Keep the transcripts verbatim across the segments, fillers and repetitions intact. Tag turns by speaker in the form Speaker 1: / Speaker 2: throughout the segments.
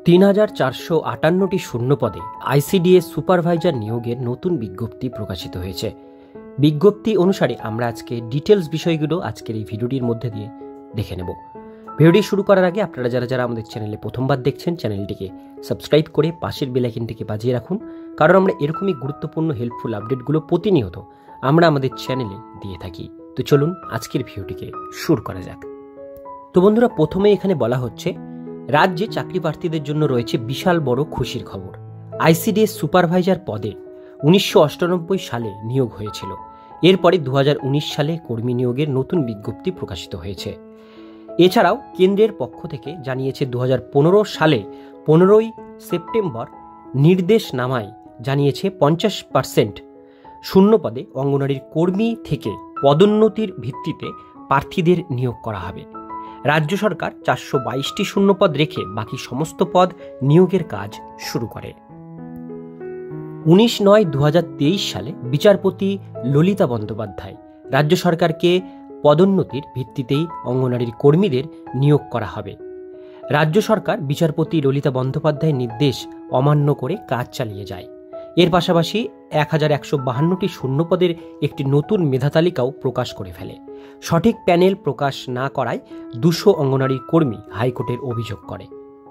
Speaker 1: তিন হাজার চারশো আটান্নটি শূন্যপদে আইসিডিএস সুপারভাইজার নিয়োগের নতুন বিজ্ঞপ্তি প্রকাশিত হয়েছে। বিজ্ঞপ্তি অনুসারে আমরা আজকে ডিটেলস বিষয়গুলো আজকের এই ভিডিওটির মধ্যে দিয়ে দেখে নেব। ভিডিওটি শুরু করার আগে আপনারা যারা যারা আমাদের চ্যানেলে প্রথমবার দেখছেন চ্যানেলটিকে সাবস্ক্রাইব করে পাশের বেল আইকনটিকে বাজিয়ে রাখুন, কারণ আমরা এরকমই গুরুত্বপূর্ণ হেল্পফুল আপডেটগুলো প্রতিনিয়ত আমরা আমাদের চ্যানেলে দিয়ে থাকি। তো চলুন আজকের ভিডিওটিকে শুরু করা যাক। তো বন্ধুরা, প্রথমে এখানে বলা হচ্ছে রাজ্যে চাকরি প্রার্থীদের জন্য রয়েছে বিশাল বড় খুশির খবর। আইসিডিএস সুপারভাইজার পদে উনিশশো অষ্টানব্বই সালে নিয়োগ হয়েছিল। এরপরে দু হাজার উনিশ সালে কর্মী নিয়োগের নতুন বিজ্ঞপ্তি প্রকাশিত হয়েছে। এছাড়াও কেন্দ্রের পক্ষ থেকে জানিয়েছে দু হাজার পনেরো সালে পনেরোই সেপ্টেম্বর নির্দেশনামায় জানিয়েছে পঞ্চাশ পার্সেন্ট শূন্য পদে অঙ্গনওয়াড়ির কর্মী থেকে পদোন্নতির ভিত্তিতে প্রার্থীদের নিয়োগ করা হবে। রাজ্য সরকার চারশো বাইশটি শূন্যপদ রেখে বাকি সমস্ত পদ নিয়োগের কাজ শুরু করে। উনিশ নয় দু হাজার তেইশ সালে বিচারপতি ললিতা বন্দ্যোপাধ্যায় রাজ্য সরকারকে পদোন্নতির ভিত্তিতেই অঙ্গনওয়াড়ির কর্মীদের নিয়োগ করা হবে। রাজ্য সরকার বিচারপতি ললিতা বন্দ্যোপাধ্যায়ের নির্দেশ অমান্য করে কাজ চালিয়ে যায়। এর পাশাপাশি এক হাজার একশো বাহান্নটি শূন্যপদের একটি নতুন মেধা তালিকাও প্রকাশ করে ফেলে। সঠিক প্যানেল প্রকাশ না করায় দুশো অঙ্গনওয়াড়ি কর্মী হাইকোর্টের অভিযোগ করে।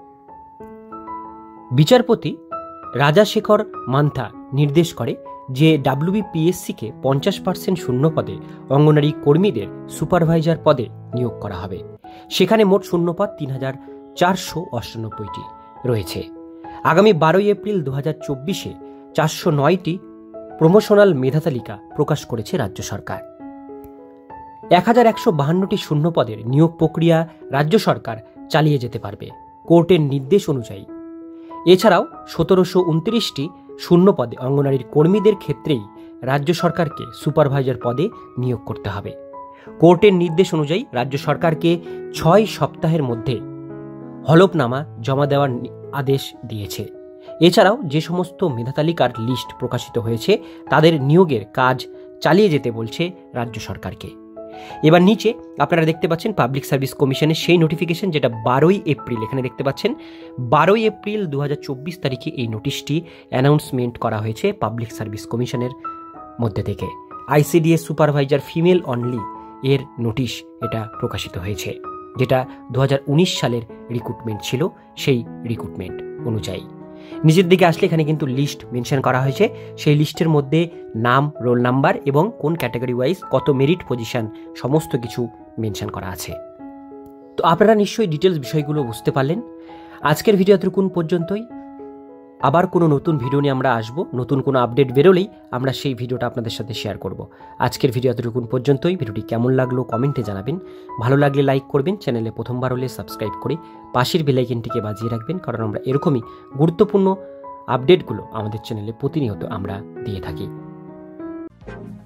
Speaker 1: বিচারপতি রাজাশেখর মান্থা নির্দেশ করে যে ডাব্লিউবিপিএসসিকে পঞ্চাশ পার্সেন্ট শূন্য পদে অঙ্গনওয়াড়ি কর্মীদের সুপারভাইজার পদে নিয়োগ করা হবে। সেখানে মোট শূন্যপদ তিন হাজার চারশো অষ্টানব্বইটি রয়েছে। আগামী বারোই এপ্রিল দু হাজার চব্বিশে চারশো নয়টি প্রমোশনাল মেধা তালিকা প্রকাশ করেছে রাজ্য সরকার। এক হাজার একশো বাহান্নটি শূন্যপদের নিয়োগ প্রক্রিয়া রাজ্য সরকার চালিয়ে যেতে পারবে কোর্টের নির্দেশ অনুযায়ী। এছাড়াও সতেরোশো উনত্রিশটি শূন্যপদে অঙ্গনওয়াড়ির কর্মীদের ক্ষেত্রেই রাজ্য সরকারকে সুপারভাইজার পদে নিয়োগ করতে হবে। কোর্টের নির্দেশ অনুযায়ী রাজ্য সরকারকে ছয় সপ্তাহের মধ্যে হলফনামা জমা দেওয়ার আদেশ দিয়েছে। এছাড়াও যে সমস্ত মেধা তালিকার লিস্ট প্রকাশিত হয়েছে তাদের নিয়োগের কাজ চালিয়ে যেতে বলছে রাজ্য সরকারকে। এবার নিচে আপনারা দেখতে পাচ্ছেন পাবলিক সার্ভিস কমিশনের সেই নোটিফিকেশন, যেটা বারোই এপ্রিল এখানে দেখতে পাচ্ছেন বারোই এপ্রিল দু হাজার চব্বিশ তারিখে এই নোটিশটি অ্যানাউন্সমেন্ট করা হয়েছে পাবলিক সার্ভিস কমিশনের মধ্যে থেকে। আইসিডিএস সুপারভাইজার ফিমেল অনলি এর নোটিশ এটা প্রকাশিত হয়েছে, যেটা দু হাজার উনিশ সালের রিক্রুটমেন্ট ছিল, সেই রিক্রুটমেন্ট অনুযায়ী। নিচের দিকে আসলে এখানে কিন্তু লিস্ট মেনশন করা হয়েছে। সেই লিস্টের মধ্যে নাম, রোল নাম্বার এবং কোন ক্যাটাগরি ওয়াইজ কত মেরিট পজিশন সমস্ত কিছু মেনশন করা আছে। তো আপনারা নিশ্চয়ই ডিটেলস বিষয়গুলো বুঝতে পারলেন। আজকের ভিডিও এতটুকুন পর্যন্তই। আবার কোনো নতুন ভিডিও নিয়ে আমরা আসবো। নতুন কোনো আপডেট বেরোলেই আমরা সেই ভিডিওটা আপনাদের সাথে শেয়ার করব। আজকের ভিডিও এতটুকুন পর্যন্তই। ভিডিওটি কেমন লাগলো কমেন্টে জানাবেন। ভালো লাগলে লাইক করবেন, চ্যানেলে প্রথমবার হলে সাবস্ক্রাইব করে পাশের বেল আইকনটিকে বাজিয়ে রাখবেন, কারণ আমরা এরকমই গুরুত্বপূর্ণ আপডেটগুলো আমাদের চ্যানেলে প্রতিনিয়ত আমরা দিয়ে থাকি।